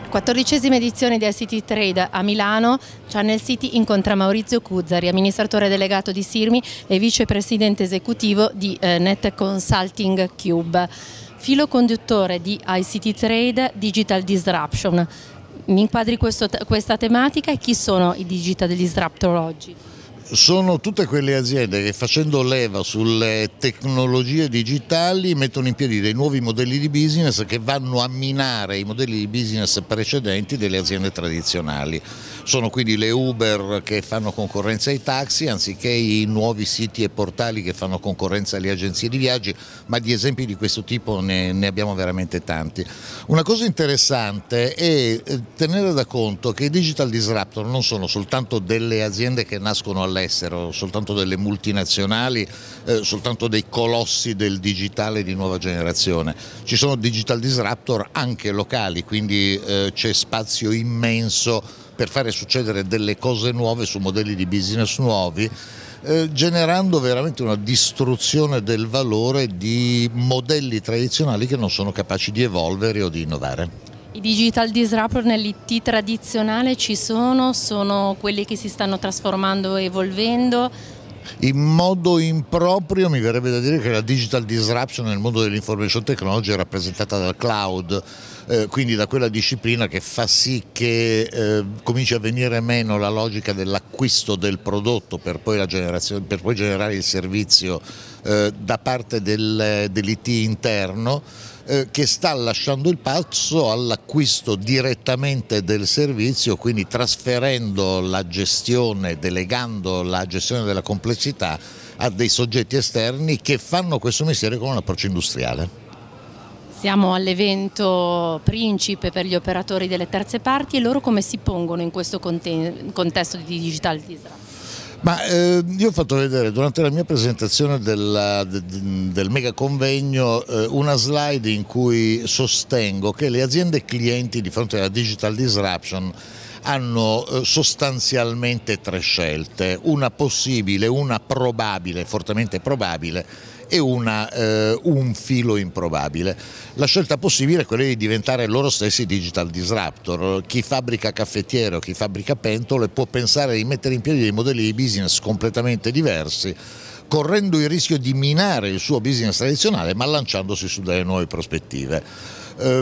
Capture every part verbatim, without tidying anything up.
quattordicesima edizione di I C T Trade a Milano. Channel City incontra Maurizio Cuzzari, amministratore delegato di Sirmi e vicepresidente esecutivo di eh, Net Consulting Cube. Filo conduttore di I C T Trade, Digital Disruption. Mi inquadri questo, questa tematica e chi sono i Digital Disruptor oggi? Sono tutte quelle aziende che, facendo leva sulle tecnologie digitali, mettono in piedi dei nuovi modelli di business che vanno a minare i modelli di business precedenti delle aziende tradizionali. Sono quindi le Uber che fanno concorrenza ai taxi, anziché i nuovi siti e portali che fanno concorrenza alle agenzie di viaggi, ma di esempi di questo tipo ne, ne abbiamo veramente tanti. Una cosa interessante è tenere da conto che i digital disruptor non sono soltanto delle aziende che nascono all'estero, soltanto delle multinazionali, eh, soltanto dei colossi del digitale di nuova generazione. Ci sono digital disruptor anche locali, quindi eh, c'è spazio immenso per fare succedere delle cose nuove su modelli di business nuovi, eh, generando veramente una distruzione del valore di modelli tradizionali che non sono capaci di evolvere o di innovare. I digital disruptor nell'I T tradizionale ci sono, sono quelli che si stanno trasformando e evolvendo? In modo improprio mi verrebbe da dire che la digital disruption nel mondo dell'information technology è rappresentata dal cloud, eh, quindi da quella disciplina che fa sì che eh, cominci a venire meno la logica dell'acquisto del prodotto per poi, la generazione, per poi generare il servizio eh, da parte del, dell'I T interno, eh, che sta lasciando il passo all'acquisto direttamente del servizio, quindi trasferendo la gestione, delegando la gestione della complessità a dei soggetti esterni che fanno questo mestiere con un approccio industriale. Siamo all'evento principe per gli operatori delle terze parti e loro come si pongono in questo contesto di digital disruption? Ma eh, io ho fatto vedere durante la mia presentazione del, del, del mega convegno eh, una slide in cui sostengo che le aziende clienti di fronte alla digital disruption hanno eh, sostanzialmente tre scelte: una possibile, una probabile, fortemente probabile, e una, eh, un filo improbabile. La scelta possibile è quella di diventare loro stessi digital disruptor. Chi fabbrica caffettiere o chi fabbrica pentole può pensare di mettere in piedi dei modelli di business completamente diversi, correndo il rischio di minare il suo business tradizionale ma lanciandosi su delle nuove prospettive. Eh,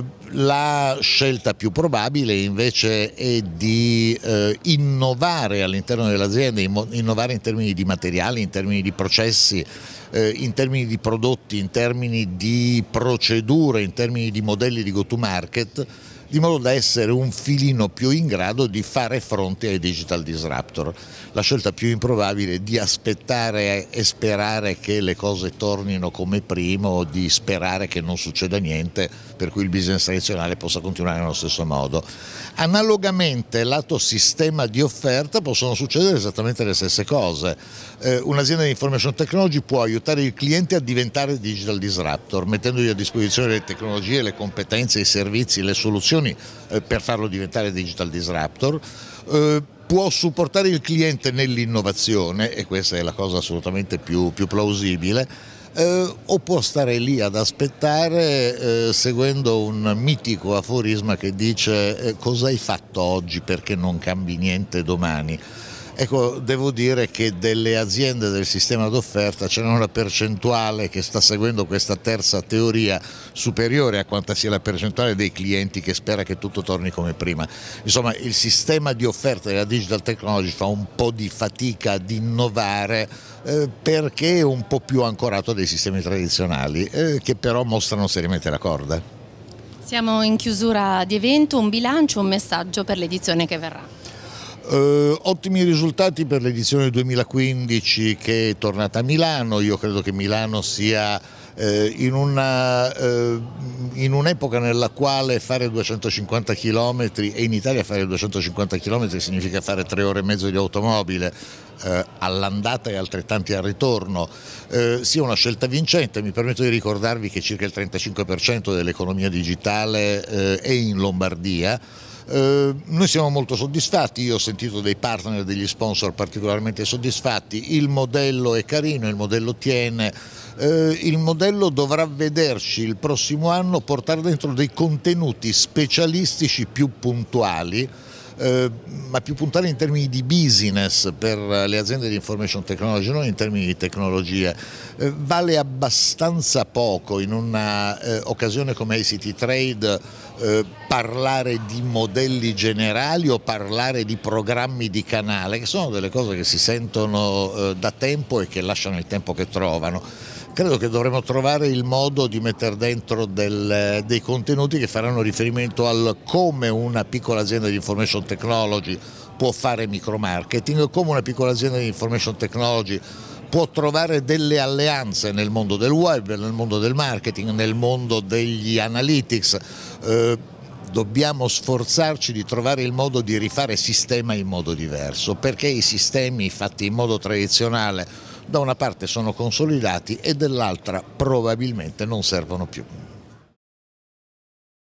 la scelta più probabile invece è di eh, innovare all'interno dell'azienda, innovare in termini di materiali, in termini di processi, eh, in termini di prodotti, in termini di procedure, in termini di modelli di go to market, di modo da essere un filino più in grado di fare fronte ai digital disruptor. La scelta più improbabile è di aspettare e sperare che le cose tornino come prima o di sperare che non succeda niente, per cui il business tradizionale possa continuare nello stesso modo. Analogamente, lato sistema di offerta, possono succedere esattamente le stesse cose. Eh, un'azienda di information technology può aiutare il cliente a diventare digital disruptor, mettendogli a disposizione le tecnologie, le competenze, i servizi, le soluzioni eh, per farlo diventare digital disruptor. Eh, può supportare il cliente nell'innovazione, e questa è la cosa assolutamente più, più plausibile, Eh, o può stare lì ad aspettare eh, seguendo un mitico aforisma che dice eh, cosa hai fatto oggi perché non cambi niente domani. Ecco, devo dire che delle aziende del sistema d'offerta c'è una percentuale che sta seguendo questa terza teoria superiore a quanta sia la percentuale dei clienti che spera che tutto torni come prima. Insomma, il sistema di offerta della digital technology fa un po' di fatica ad innovare eh, perché è un po' più ancorato a dei sistemi tradizionali eh, che però mostrano seriamente la corda. Siamo in chiusura di evento, un bilancio, un messaggio per l'edizione che verrà. Uh, ottimi risultati per l'edizione duemilaquindici che è tornata a Milano. Io credo che Milano sia eh, in una, eh, in un'epoca nella quale fare duecentocinquanta chilometri, e in Italia fare duecentocinquanta chilometri significa fare tre ore e mezzo di automobile eh, all'andata e altrettanti al ritorno, eh, sia una scelta vincente. Mi permetto di ricordarvi che circa il trentacinque per cento dell'economia digitale eh, è in Lombardia. Eh, noi siamo molto soddisfatti, io ho sentito dei partner, degli sponsor particolarmente soddisfatti, il modello è carino, il modello tiene, eh, il modello dovrà vederci il prossimo anno portare dentro dei contenuti specialistici più puntuali, Eh, ma più puntuali in termini di business per le aziende di information technology, non in termini di tecnologia. Eh, vale abbastanza poco in un'occasione eh, come I C T Trade eh, parlare di modelli generali o parlare di programmi di canale, che sono delle cose che si sentono eh, da tempo e che lasciano il tempo che trovano. Credo che dovremo trovare il modo di mettere dentro del, dei contenuti che faranno riferimento al come una piccola azienda di information technology può fare micromarketing, come una piccola azienda di information technology può trovare delle alleanze nel mondo del web, nel mondo del marketing, nel mondo degli analytics. Eh, dobbiamo sforzarci di trovare il modo di rifare sistema in modo diverso, perché i sistemi fatti in modo tradizionale da una parte sono consolidati e dall'altra probabilmente non servono più.